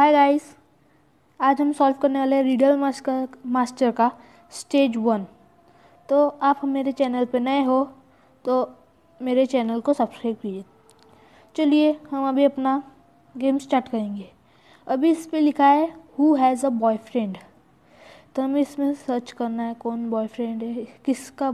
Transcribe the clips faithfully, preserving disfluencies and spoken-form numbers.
Hi guys, आज हम solve करने वाले हैं रिडल मास्टर मास्टर का स्टेज वन। तो आप मेरे चैनल पर नए हो तो मेरे चैनल को सब्सक्राइब कीजिए। चलिए हम अभी अपना गेम स्टार्ट करेंगे। अभी इस पे लिखा है हु हैज़ अ बॉयफ्रेंड, तो हमें इसमें सर्च करना है कौन बॉयफ्रेंड है, किसका।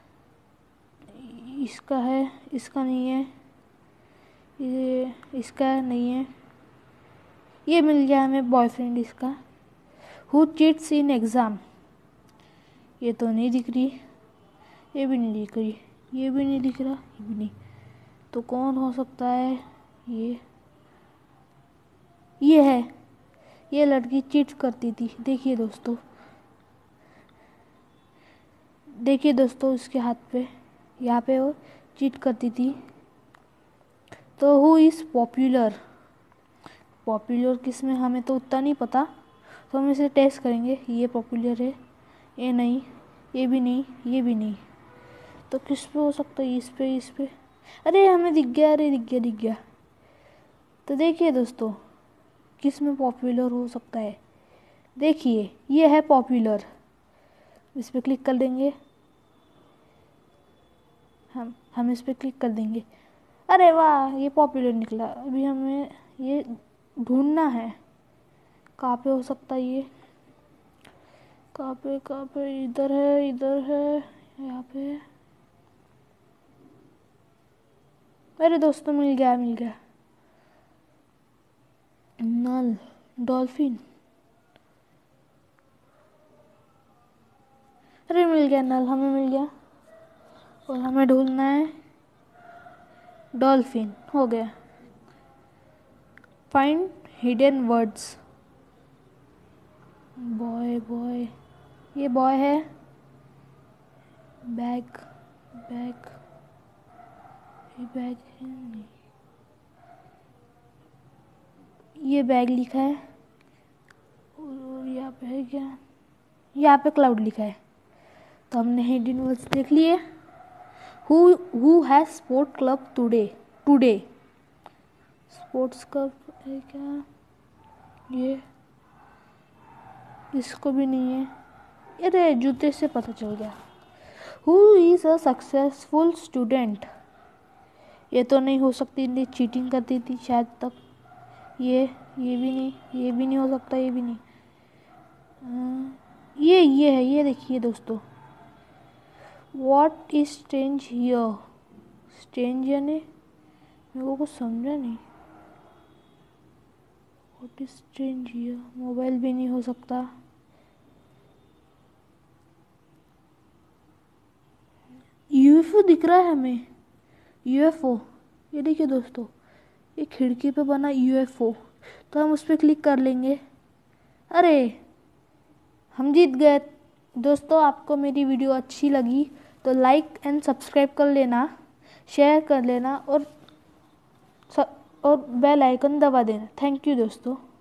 इसका है, इसका नहीं है, ये इसका नहीं है। ये मिल गया हमें बॉयफ्रेंड इसका। हु चीट्स इन एग्ज़ाम, ये तो नहीं दिख रही, ये भी नहीं दिख रही, ये भी नहीं दिख रहा, ये भी नहीं। तो कौन हो सकता है? ये ये है, ये लड़की चीट करती थी। देखिए दोस्तों, देखिए दोस्तों इसके हाथ पे, यहाँ पे वो चीट करती थी। तो हु इज़ पॉपुलर, पॉपुलर किस में हमें तो उतना नहीं पता, तो हम इसे टेस्ट करेंगे। ये पॉपुलर है, ये नहीं, ये भी नहीं, ये भी नहीं। तो किस पे हो सकता है? इस पे, इस पे। अरे हमें दिख गया, अरे दिख गया, दिख गया। तो देखिए दोस्तों किस में पॉपुलर हो सकता है। देखिए ये है पॉपुलर, इस पे क्लिक कर देंगे। हम हम इस पे क्लिक कर देंगे। अरे वाह, ये पॉपुलर निकला। अभी हमें ये ढूंढना है कहाँ पे हो सकता है ये, कहाँ पे, कहाँ पे? इधर है, इधर है, यहाँ पे। अरे दोस्तों मिल गया, मिल गया। नल, डॉल्फिन। अरे मिल गया नल, हमें मिल गया। और हमें ढूंढना है डॉल्फिन। हो गया। Find hidden words. Boy, boy, ये बॉय है। बैग, बैग, ये बैग है नहीं, ये बैग लिखा है। और यहाँ पे है क्या? यहाँ पे क्लाउड लिखा है। तो हमने हिडन वर्ड्स देख लिए। Who who has sport club today, today sports club है क्या? ये इसको भी नहीं है। अरे जूते से पता चल गया। Who is a successful student, ये तो नहीं हो सकती, नहीं चीटिंग करती थी शायद तक। ये ये भी नहीं, ये भी नहीं हो सकता, ये भी नहीं। आ, ये ये है, ये देखिए दोस्तों। What is strange here, strange यानी मेरे को कुछ समझा नहीं। What is strange here, mobile भी नहीं हो सकता। यूएफओ दिख रहा है हमें, यूएफओ। ये देखिए दोस्तों, ये खिड़की पे बना यूएफओ। तो हम उस पर क्लिक कर लेंगे। अरे हम जीत गए। दोस्तों आपको मेरी वीडियो अच्छी लगी तो लाइक एंड सब्सक्राइब कर लेना, शेयर कर लेना और और बेल आइकन दबा देना। थैंक यू दोस्तों।